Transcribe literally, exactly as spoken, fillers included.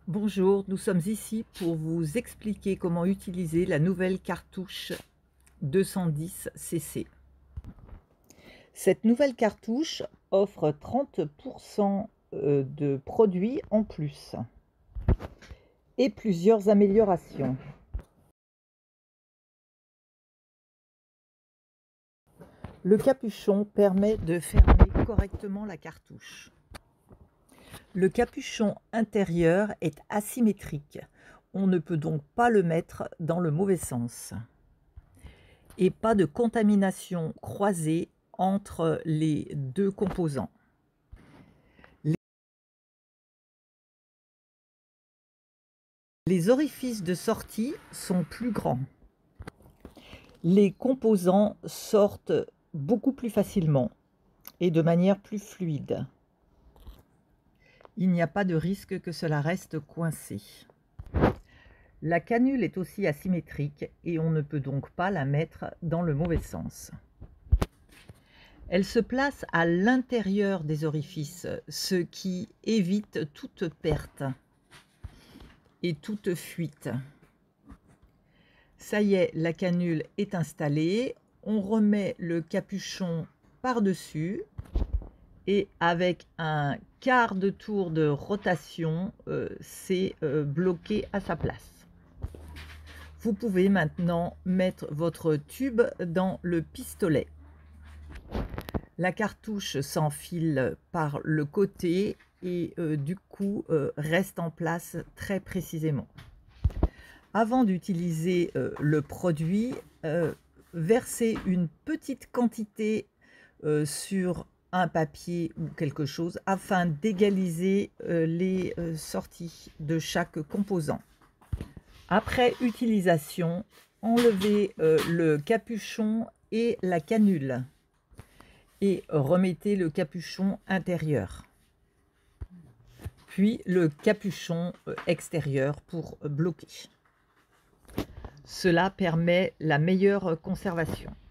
Bonjour, nous sommes ici pour vous expliquer comment utiliser la nouvelle cartouche deux cent dix C C. Cette nouvelle cartouche offre trente pour cent euh, de produits en plus et plusieurs améliorations. Le capuchon permet de fermer correctement la cartouche. Le capuchon intérieur est asymétrique. On ne peut donc pas le mettre dans le mauvais sens. Et pas de contamination croisée entre les deux composants. Les orifices de sortie sont plus grands. Les composants sortent beaucoup plus facilement et de manière plus fluide. Il n'y a pas de risque que cela reste coincé. La canule est aussi asymétrique et on ne peut donc pas la mettre dans le mauvais sens. Elle se place à l'intérieur des orifices, ce qui évite toute perte et toute fuite. Ça y est, la canule est installée. On remet le capuchon par-dessus et avec un quart de tour de rotation, euh, c'est euh, bloqué à sa place. Vous pouvez maintenant mettre votre tube dans le pistolet. La cartouche s'enfile par le côté et euh, du coup euh, reste en place très précisément. Avant d'utiliser euh, le produit, euh, versez une petite quantité euh, sur un papier ou quelque chose afin d'égaliser euh, les euh, sorties de chaque composant. Après utilisation, enlevez euh, le capuchon et la canule et remettez le capuchon intérieur, puis le capuchon extérieur pour bloquer. Cela permet la meilleure conservation.